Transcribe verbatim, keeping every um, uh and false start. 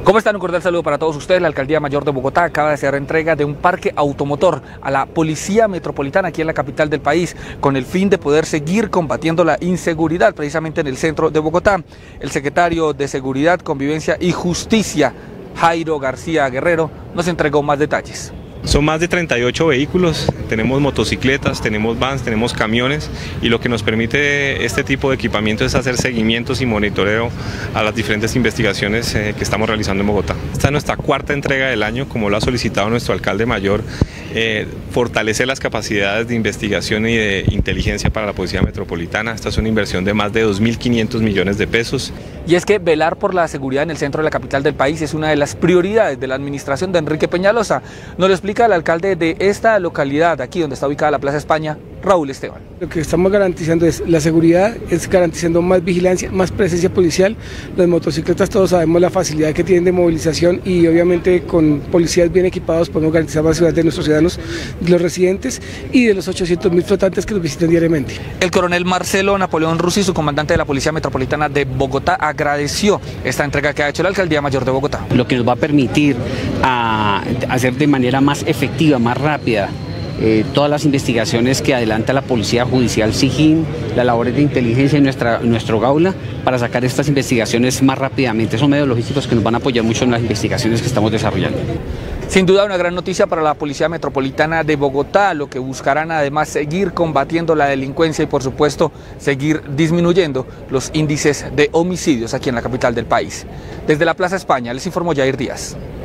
¿Cómo están? Un cordial saludo para todos ustedes. La Alcaldía Mayor de Bogotá acaba de hacer entrega de un parque automotor a la Policía Metropolitana aquí en la capital del país, con el fin de poder seguir combatiendo la inseguridad precisamente en el centro de Bogotá. El secretario de Seguridad, Convivencia y Justicia, Jairo García Guerrero, nos entregó más detalles. Son más de treinta y ocho vehículos, tenemos motocicletas, tenemos vans, tenemos camiones, y lo que nos permite este tipo de equipamiento es hacer seguimientos y monitoreo a las diferentes investigaciones eh, que estamos realizando en Bogotá. Esta es nuestra cuarta entrega del año, como lo ha solicitado nuestro alcalde mayor, eh, fortalecer las capacidades de investigación y de inteligencia para la Policía Metropolitana. Esta es una inversión de más de dos mil quinientos millones de pesos. Y es que velar por la seguridad en el centro de la capital del país es una de las prioridades de la administración de Enrique Peñalosa. Nos lo explica el alcalde de esta localidad, aquí donde está ubicada la Plaza España, Raúl Esteban. Lo que estamos garantizando es la seguridad, es garantizando más vigilancia, más presencia policial. Las motocicletas, todos sabemos la facilidad que tienen de movilización, y obviamente con policías bien equipados podemos garantizar más seguridad de nuestros ciudadanos, de los residentes y de los ochocientos mil flotantes que nos visitan diariamente. El coronel Marcelo Napoleón Rusi, su comandante de la Policía Metropolitana de Bogotá, agradeció esta entrega que ha hecho la Alcaldía Mayor de Bogotá. Lo que nos va a permitir a hacer de manera más efectiva, más rápida, Eh, todas las investigaciones que adelanta la Policía Judicial SIJIN, las labores de inteligencia en nuestra, nuestro Gaula, para sacar estas investigaciones más rápidamente. Son medios logísticos que nos van a apoyar mucho en las investigaciones que estamos desarrollando. Sin duda una gran noticia para la Policía Metropolitana de Bogotá, lo que buscarán además seguir combatiendo la delincuencia y por supuesto seguir disminuyendo los índices de homicidios aquí en la capital del país. Desde la Plaza España les informó Jair Díaz.